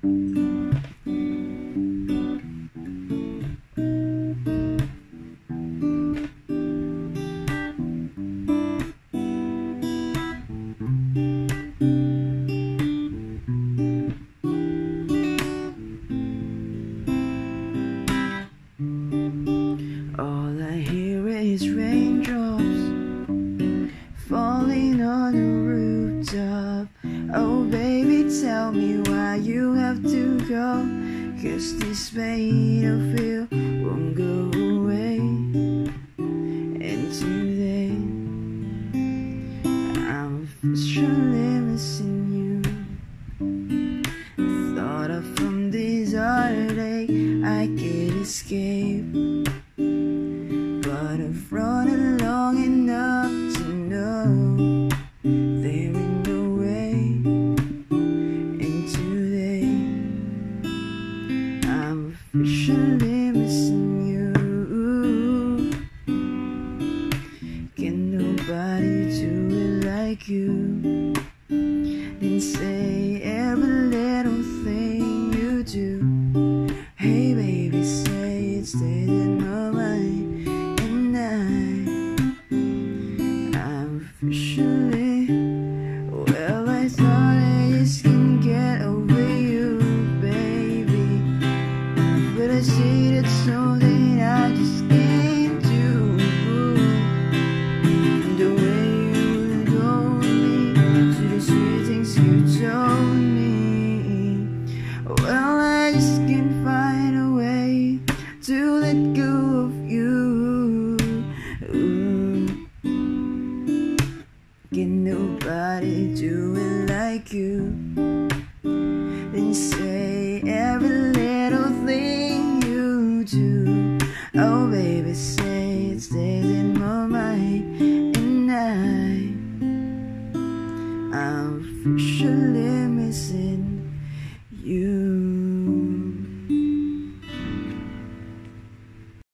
All I hear is raindrops falling on the rooftop. Oh baby, tell me why you have to go, 'cause this pain I feel won't go away. And today I'm officially missing you. Thought of from this heartache I could escape, but I've run long enough to know there ain't no way. And today I'm officially missing you. Can nobody do it like you? Then say every little thing you do. Hey baby, say it stays in my mind. Officially, well, I thought I just can get over you, baby, but I see that's something I just can't do. The way you told me, to the sweet things you told me, well, I just can't find a way to let go of you. Can nobody do it like you? Then say every little thing you do. Oh baby, say it stays in my mind. And I'm officially missing